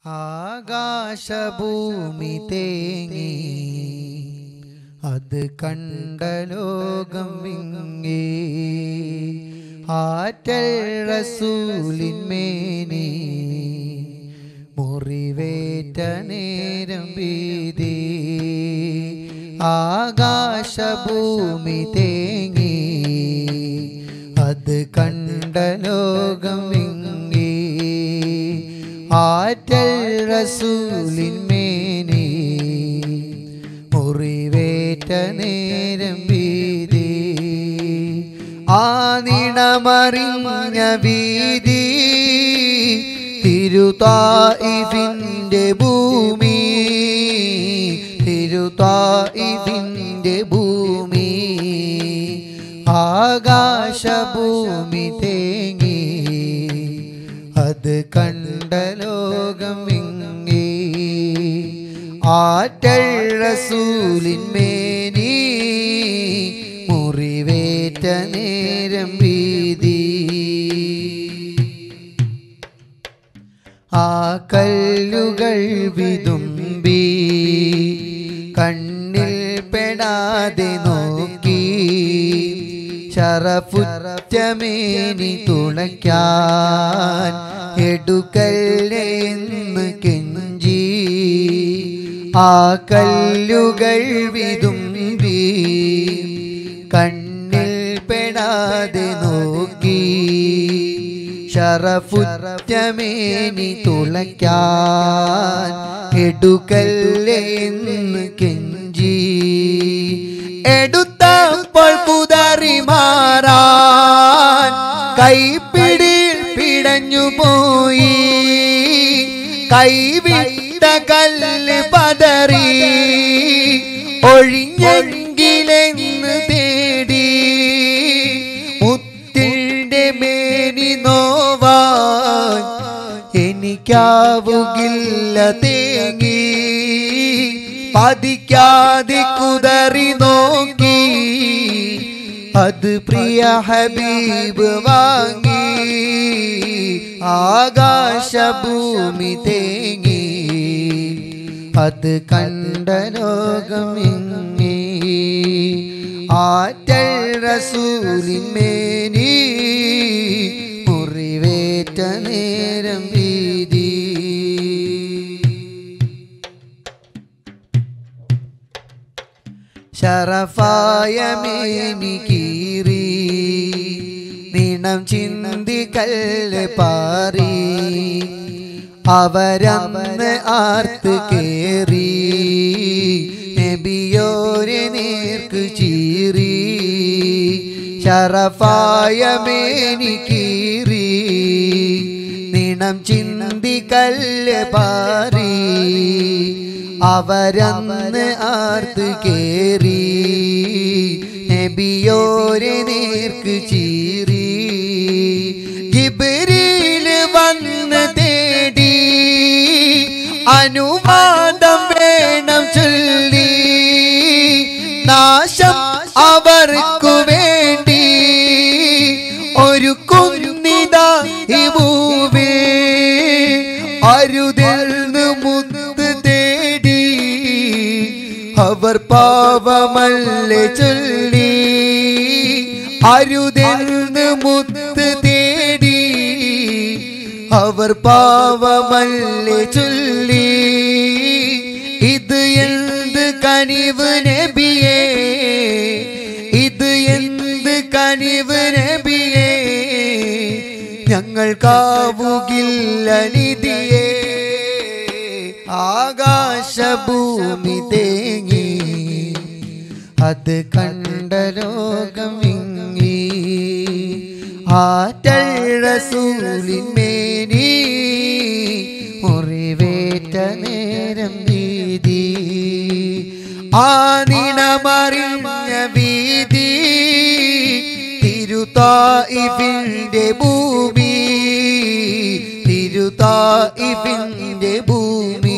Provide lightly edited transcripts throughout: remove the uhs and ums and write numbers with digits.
ആകാശഭൂമി തേങ്ങി അത് കണ്ട ലോകം വിങ്ങി ആറ്റൽ റസൂലിന്മേനി മുറിവേറ്റ നേരം വീതി ആകാശഭൂമി തേങ്ങി അത് കണ്ട ലോകം വിങ്ങി ആറ്റൽ റസൂലിന്മേനി മുറിവേറ്റ നേരം വീതി ആ നിണമറിഞ്ഞ വീതി തിരുതായിഫിന്റെ ഭൂമി തിരുതായിഫിന്റെ ഭൂമി ആകാശഭൂമി തേങ്ങി അത് കണ്ട ലോകം വിങ്ങി ആറ്റൽ റസൂലിന്മേനി മുറിവേറ്റ നേരം വീതി ആ കല്ലുകൾ വിതുമ്പി കണ്ണിൽ പെടാതെ നോക്കി ശറഫുറ്റമേനി തുളയ്ക്കാൻ എടുക്കല്ലെന്ന് കെഞ്ചി ആ കല്ലുകൾ വിതുമ്പി കണ്ണിൽ പെടാതെ നോക്കി ശറഫുറ്റമേനി തുളയ്ക്കാൻ എടുക്കല്ലെന്ന് കെഞ്ചി എടുത്തപ്പോൾ കുതറി മാറാൻ കൈപ്പിടിയിൽ പിടഞ്ഞു പോയി കൈവിട്ട കല്ല് പതറി ഒഴിഞ്ഞെങ്കിലെന്ന് തേടി മുത്തിന്റെ മേനി നോവാൻ എനിക്കാവുകില്ല തേങ്ങി പതിക്കാതെ കുതറി നോക്കി അത് പ്രിയ ഹബീബ് വാങ്ങി ആകാശഭൂമി തേങ്ങി അത് കണ്ട ലോകം വിങ്ങി ആറ്റൽ റസൂലിന്മേനി മുറിവേറ്റ നേരം വീതി ശറഫായ മേനി കീറി നിണം ചിന്തി കല്ല് പാറി അവരന്ന് ആർത്ത് കേറി നബിയോരെ നേർക്ക് ചീറി ശറഫായ മേനി കീറി നിണം ചിന്തി കല്ല് പാറി അവരന്ന് ആർത്ത് കേറി നബിയോരെ നേർക്ക് ചീറി ജിബ്രീൽ വന്ന് തേടി അനുവാദം വേണം ചൊല്ലി നാശം അവർക്കു വേണ്ടി ഒരു കുന്നിതാ ഈ ഭൂമി അരുതെന്ന് മുത്ത് തേടി അവർ പാവമല്ലേ ചൊല്ലി അരുതെന്ന് മുത്ത് തേടി അവർ പാവമല്ലേ ചൊല്ലി ഇത് എന്ത് കനിവ് നബിയേ ഇത് എന്ത് കനിവ് നബിയേ ഞങ്ങൾക്കാവുകില്ല നിധിയേ ആകാശഭൂമി തേങ്ങി അത് കണ്ട ലോകം വിങ്ങി ആറ്റൽ റസൂലിന്മേനി മുറിവേറ്റ നേരം വീതി ആ നിണമറിഞ്ഞ വീതി തിരുതായിഫിന്റെ ഭൂമി തിരുതായിഫിന്റെ ഭൂമി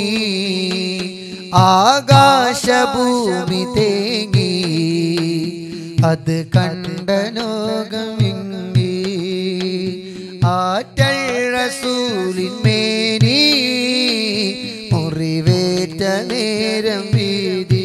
ആകാശഭൂമി തേങ്ങി അത് കണ്ട ലോകം വിങ്ങി ആറ്റൽ റസൂലിന്മേനി നേരം വീതി